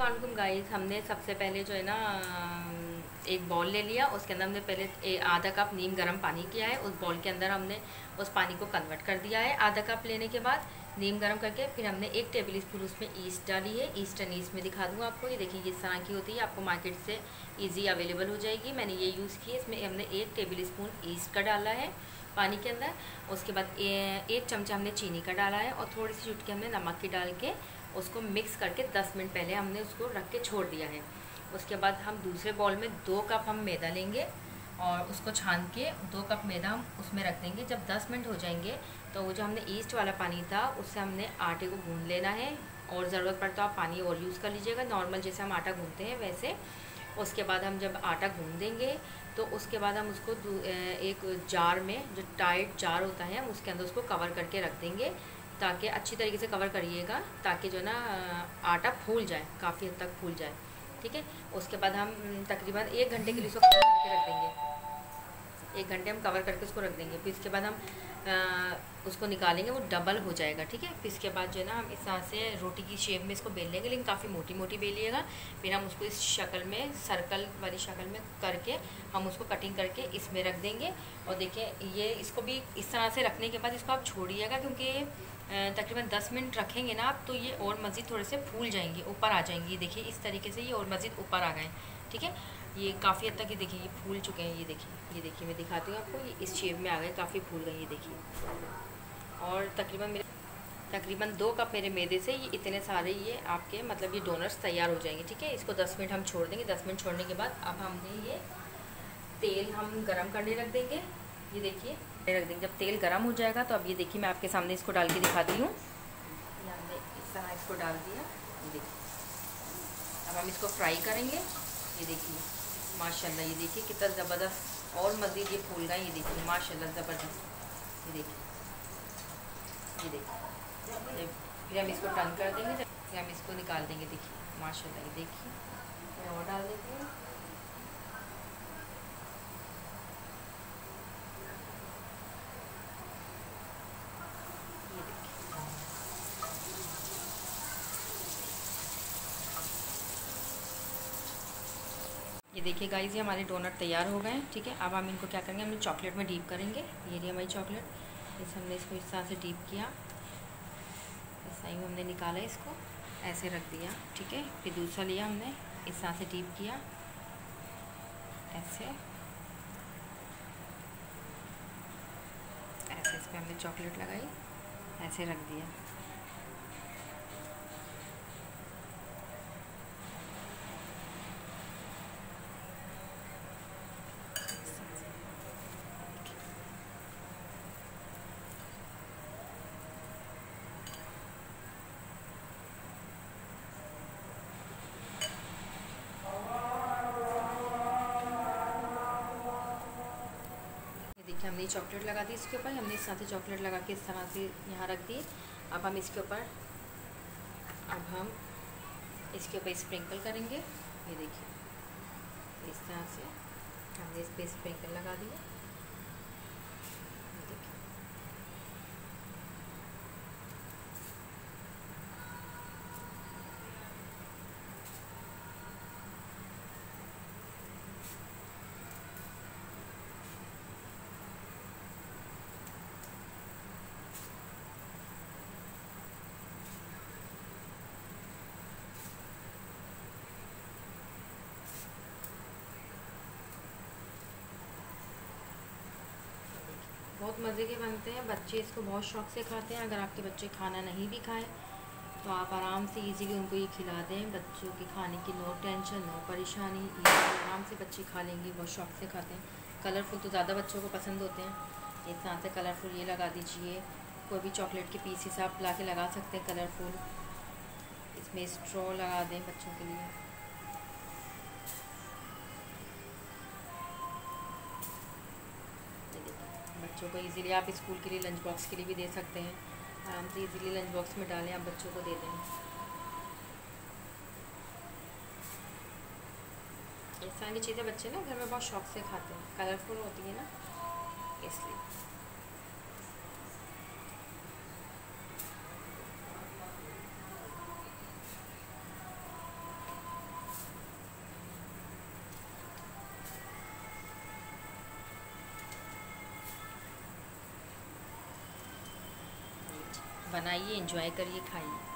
वालेकुम गाइस। हमने सबसे पहले जो है ना एक बॉल ले लिया। उसके अंदर हमने पहले आधा कप नीम गर्म पानी किया है। उस बॉल के अंदर हमने उस पानी को कन्वर्ट कर दिया है। आधा कप लेने के बाद नीम गर्म करके फिर हमने 1 टेबल स्पून उसमें ईस्ट डाली है। ईस्ट एंड ईस्ट में दिखा दूँगा आपको। ये देखिए इस तरह की होती है, आपको मार्केट से ईजी अवेलेबल हो जाएगी। मैंने ये यूज़ की है। इसमें हमने 1 टेबल स्पून ईस्ट का डाला है पानी के अंदर। उसके बाद 1 चमचा हमने चीनी का डाला है और थोड़ी सी चुटकी हमने नमक की डाल के उसको मिक्स करके 10 मिनट पहले हमने उसको रख के छोड़ दिया है। उसके बाद हम दूसरे बॉल में 2 कप हम मैदा लेंगे और उसको छान के 2 कप मैदा हम उसमें रख देंगे। जब 10 मिनट हो जाएंगे तो वो जो हमने ईस्ट वाला पानी था उससे हमने आटे को गूंद लेना है। और ज़रूरत पड़े तो आप पानी और यूज़ कर लीजिएगा, नॉर्मल जैसे हम आटा गूंदते हैं वैसे। उसके बाद हम जब आटा गूंद देंगे तो उसके बाद हम उसको एक जार में, जो टाइट जार होता है, हम उसके अंदर उसको कवर करके रख देंगे ताकि अच्छी तरीके से कवर करिएगा ताकि जो है ना आटा फूल जाए, काफ़ी हद तक फूल जाए। ठीक है। उसके बाद हम तकरीबन 1 घंटे के लिए उसको कवर करके रख देंगे। 1 घंटे हम कवर करके उसको रख देंगे। फिर इसके बाद हम उसको निकालेंगे, वो डबल हो जाएगा। ठीक है। फिर इसके बाद जो है ना हम इस तरह से रोटी की शेप में इसको बेल लेंगे, लेकिन काफ़ी मोटी मोटी बेलिएगा। फिर हम उसको इस शक्ल में, सर्कल वाली शक्ल में करके हम उसको कटिंग करके इसमें रख देंगे। और देखिए ये इसको भी इस तरह से रखने के बाद इसको आप छोड़िएगा, क्योंकि तकरीबन 10 मिनट रखेंगे ना आप तो ये और मज़ीद थोड़े से फूल जाएंगे, ऊपर आ जाएंगे। ये देखिए इस तरीके से ये और मज़ीद ऊपर आ गए। ठीक है। ये काफ़ी हद तक ये देखिए ये फूल चुके हैं। ये देखिए मैं दिखाती हूँ आपको, ये इस शेप में आ गए, काफ़ी फूल गए। ये देखिए। और तकरीबन 2 कप मेरे मैदे से ये इतने सारे ये आपके मतलब ये डोनट्स तैयार हो जाएंगे। ठीक है। इसको 10 मिनट हम छोड़ देंगे। 10 मिनट छोड़ने के बाद अब हमने ये तेल हम गरम करने रख देंगे। ये देखिए रख देंगे। जब तेल गरम हो जाएगा तो अब ये देखिए मैं आपके सामने इसको डाल के दिखाती हूँ। ये हमने इस तरह इसको डाल दिया। ये देखिए अब हम इसको फ्राई करेंगे। ये देखिए माशाल्लाह, ये देखिए कितना ज़बरदस्त और मज़ीद ये फूल गए। ये देखिए माशाल्लाह ज़बरदस्त। ये देखिए फिर हम इसको टर्न कर देंगे, फिर हम इसको निकाल देंगे। देखिए माशाल्लाह, ये देखिए मैं और डाल देती हूँ। ये देखिए गाइस, ये हमारे डोनट तैयार हो गए हैं। ठीक है। अब हम इनको क्या करेंगे, हम चॉकलेट में डीप करेंगे। ये रही हमारी चॉकलेट। इस हमने इसको इस तरह से डीप किया, ऐसा ही हमने निकाला, इसको ऐसे रख दिया। ठीक है। फिर दूसरा लिया हमने, इस तरह से डीप किया, ऐसे ऐसे इस पर हमने चॉकलेट लगाई, ऐसे रख दिया। हमने चॉकलेट लगा दी इसके ऊपर। हमने इस तरह से चॉकलेट लगा के इस तरह से यहाँ रख दी। अब हम इसके ऊपर स्प्रिंकल करेंगे। ये देखिए इस तरह से हमने इस पर स्प्रिंकल लगा दिया। बहुत मज़े के बनते हैं, बच्चे इसको बहुत शौक़ से खाते हैं। अगर आपके बच्चे खाना नहीं भी खाएं तो आप आराम से इजीली उनको ये खिला दें। बच्चों की खाने की नो टेंशन, नो परेशानी, आराम से बच्चे खा लेंगे, बहुत शौक़ से खाते हैं। कलरफुल तो ज़्यादा बच्चों को पसंद होते हैं। इस तरह से कलरफुल ये लगा दीजिए। कोई भी चॉकलेट के पीसेस आप ला के लगा सकते हैं कलरफुल। इसमें स्ट्रॉ लगा दें बच्चों के लिए। बच्चों को इजीली आप स्कूल के लिए, लंच बॉक्स के लिए भी दे सकते हैं। आराम से इजीली लंच बॉक्स में डालें, आप बच्चों को दे दें। इस तरह की चीज़ें बच्चे ना घर में बहुत शौक़ से खाते हैं, कलरफुल होती है ना, इसलिए। बनाइए, एंजॉय करिए, खाइए।